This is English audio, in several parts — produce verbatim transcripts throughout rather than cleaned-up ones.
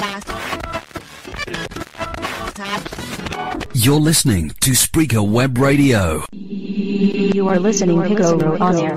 You're listening to Spreaker Web Radio. You are listening to Goro on air.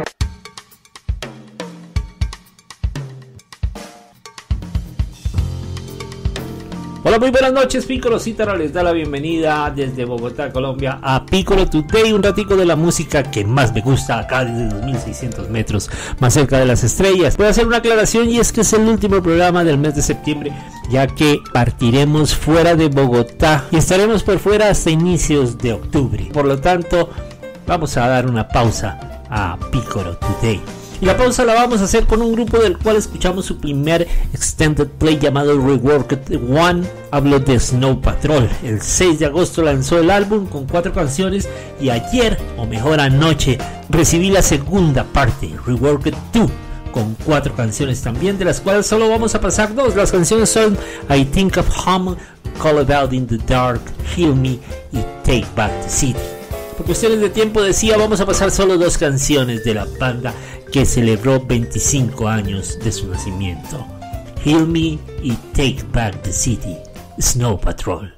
Hola, muy buenas noches, Piccolo Cítara les da la bienvenida desde Bogotá, Colombia, a Piccolo Today, un ratico de la música que más me gusta acá desde dos mil seiscientos metros, más cerca de las estrellas. Voy a hacer una aclaración y es que es el último programa del mes de septiembre, ya que partiremos fuera de Bogotá y estaremos por fuera hasta inicios de octubre. Por lo tanto, vamos a dar una pausa a Piccolo Today. Y la pausa la vamos a hacer con un grupo del cual escuchamos su primer extended play llamado Reworked One. Hablo de Snow Patrol. El seis de agosto lanzó el álbum con cuatro canciones y ayer, o mejor anoche, recibí la segunda parte, Reworked dos, con cuatro canciones también, de las cuales solo vamos a pasar dos. Las canciones son I Think of Home, Call About in the Dark, Heal Me y Take Back the City. Por cuestiones de tiempo decía, vamos a pasar solo dos canciones de la banda que celebró veinticinco años de su nacimiento. Heal Me y Take Back the City, Snow Patrol.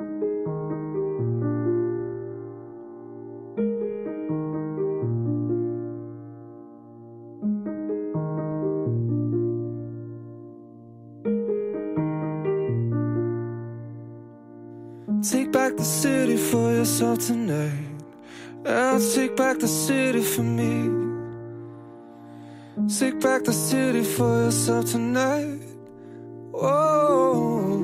Take back the city for yourself tonight. I'll take back the city for me. Take back the city for yourself tonight. Oh,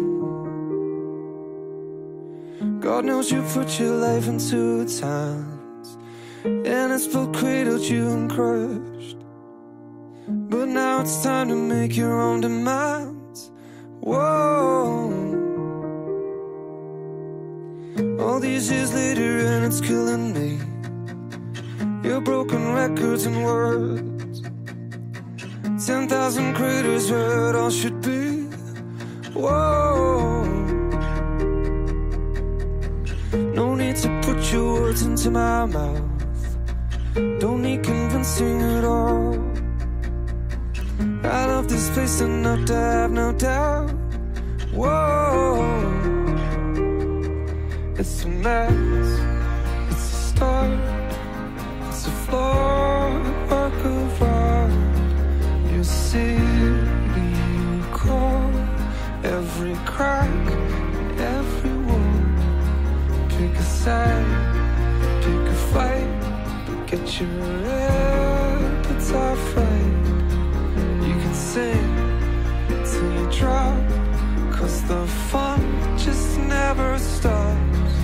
God knows you put your life into its hands, and it's both cradled you and crushed. But now it's time to make your own demands. Whoa, all these years later and it's killing me. Your broken records and words, ten thousand craters where it all should be. Whoa, no need to put your words into my mouth. Don't need convincing at all. I love this place enough to have no doubt. Whoa, it's a mess, it's a start, it's a flawed work of art. Your city, you call every crack, every wall. Pick a side, pick a fight, but get your appetite right. You can sing till you drop, cause the fun just never stops.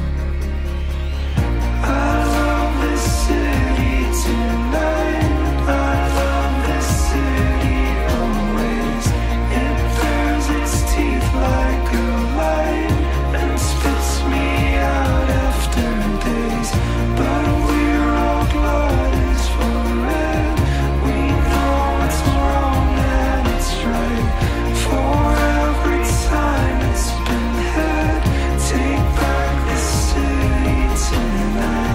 I love this city tonight. I love this city always. It bares its teeth like a lion and spits me out after days. But we're all blood is for red. We know it's wrong and it's right. For every time it's been had, take back this city tonight.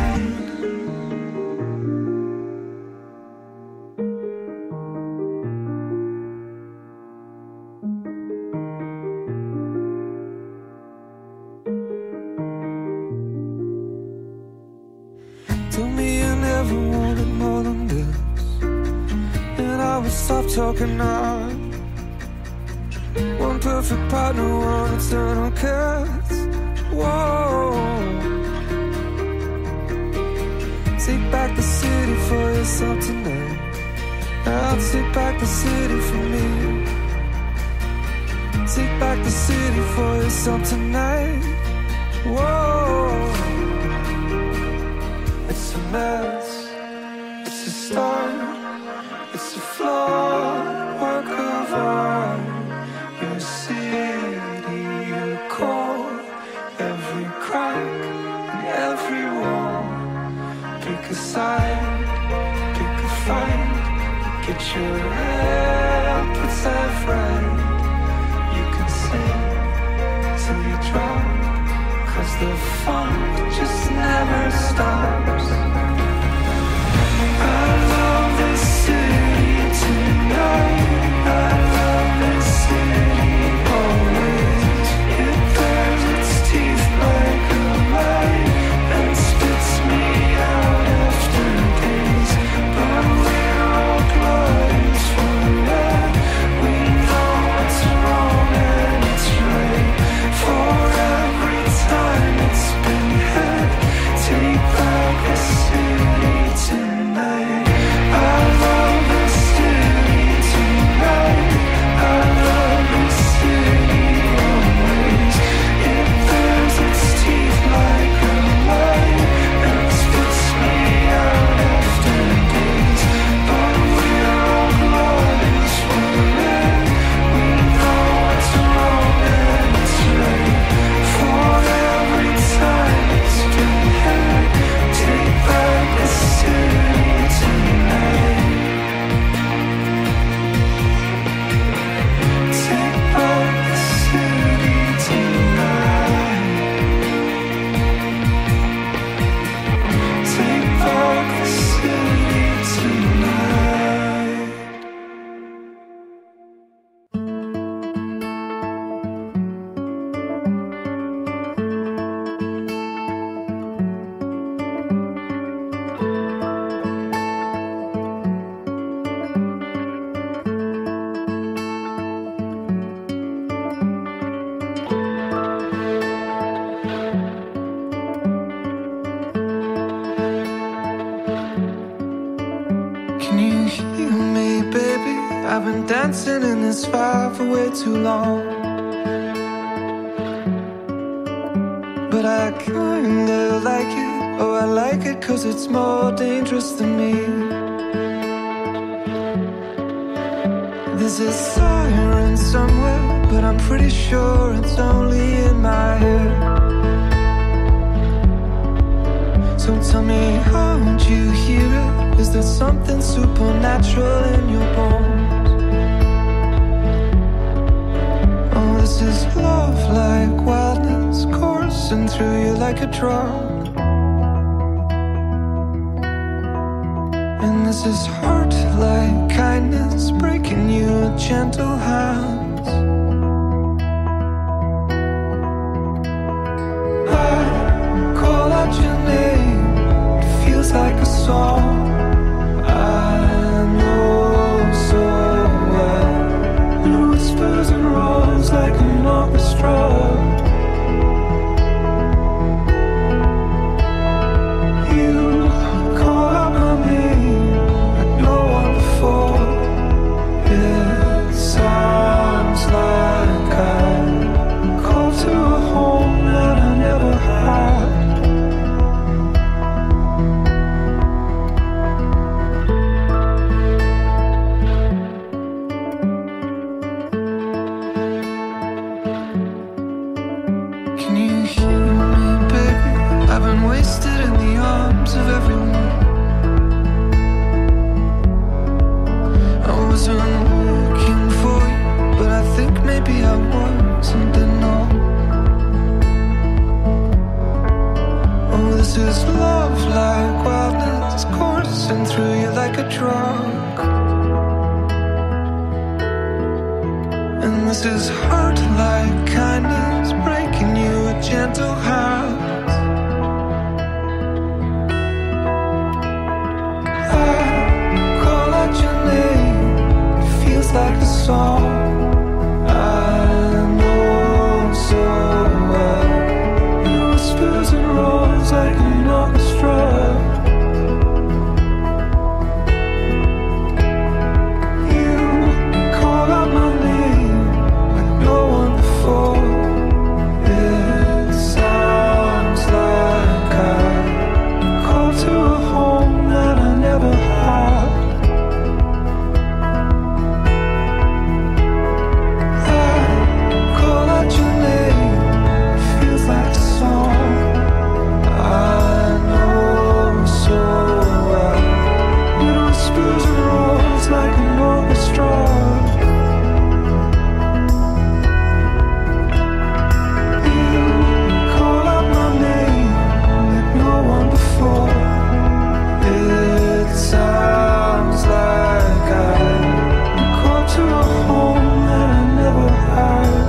Tell me you never wanted more than this, and I would stop talking now. One perfect partner, one eternal kiss. Whoa, take back the city for yourself tonight. I'll take back the city for me. Take back the city for yourself tonight. Whoa, it's a mess, it's a start, it's a flawed work of art. Your city, your core, every crack and every wall. Pick a side, pick a fight, get your appetite right. You can sing till you drop, cause the fun just never stops. I love this city tonight. I love this city always. I've been dancing in this fire for way too long, but I kinda like it. Oh, I like it cause it's more dangerous than me. There's a siren somewhere, but I'm pretty sure it's only in my head. So tell me, how'd you hear it? Is there something supernatural in your bones? Oh, this is love like wildness, coursing through you like a drug. And this is heart like kindness, breaking you with gentle hands. I call out your name, it feels like a song. I know so well. It whispers and rolls like an orchestra. You call out my name like no one before. It sounds like I call to a home that I never had. Can you hear me, baby? I've been wasted in the arms of everyone. I wasn't looking for you, but I think maybe I wasn't enough. Oh, this is love like wildness, coursing through you like a drug. And this is heart like kindness, breaking you with gentle hands. I call out your name, it feels like a song. I know so well. It whispers and rolls like an orchestra. You call out my name like no one before. It sounds like I call to a home that I never had. I call out your name, it feels like a song. I know so well. It whispers and rolls like an orchestra. You call out my name like no one before. It sounds like I called to a home that I never had.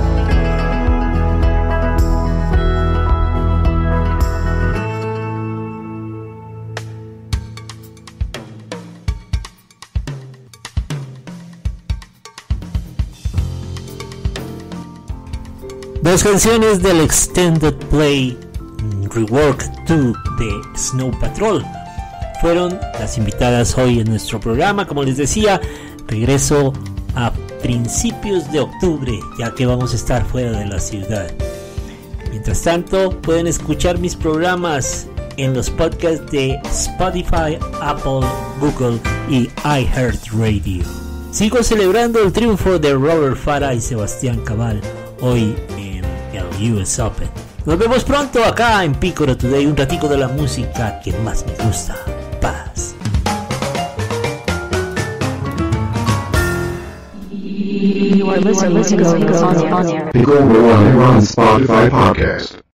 Dos canciones del Extended Play Rework dos de Snow Patrol fueron las invitadas hoy en nuestro programa. Como les decía, regreso a principios de octubre, ya que vamos a estar fuera de la ciudad. Mientras tanto, pueden escuchar mis programas en los podcasts de Spotify, Apple, Google y iHeartRadio. Sigo celebrando el triunfo de Robert Farah y Sebastián Cabal hoy en el U S Open. Nos vemos pronto acá en Picoro Today, un ratico de la música que más me gusta. Paz. You are listening to Go on air. Pico Ro on Spotify podcast.